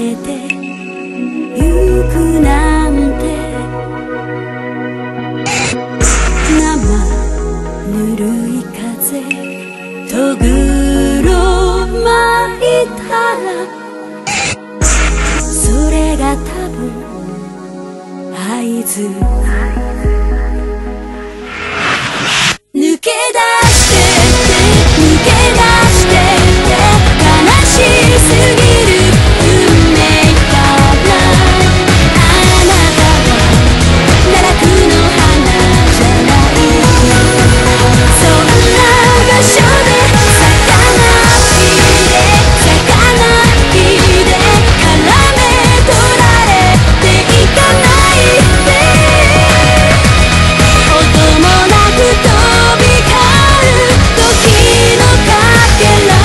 れてゆくなんて生ぬるい風とぐろ巻いたらそれが多分合図抜け出してって抜け出してって悲しすぎる運命からあなたは奈落の花じゃないそんな場所で魚火で絡め取られていかないで音もなく飛び交う時のかけら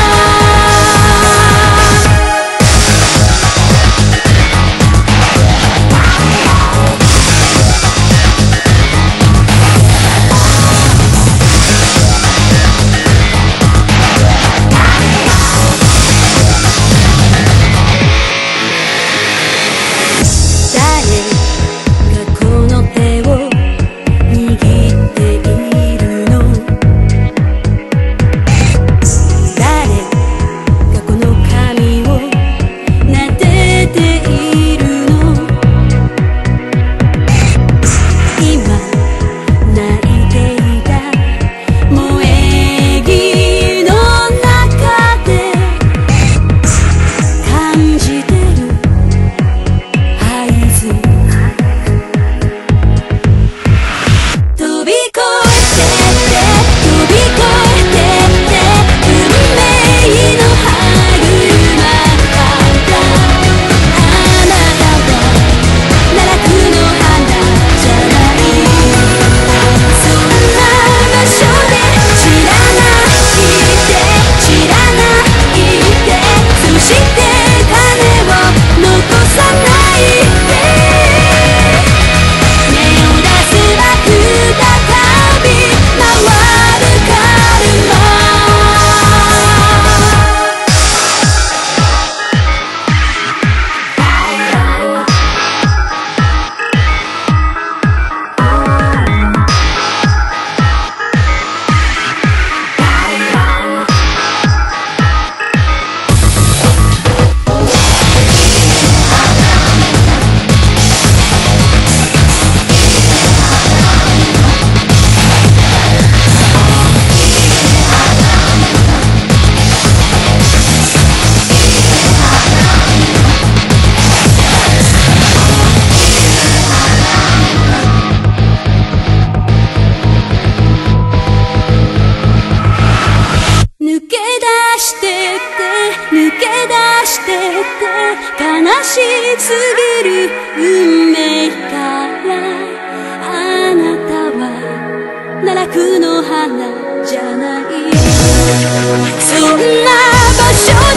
悲しすぎる運命からあなたは奈落の花じゃないそんな場所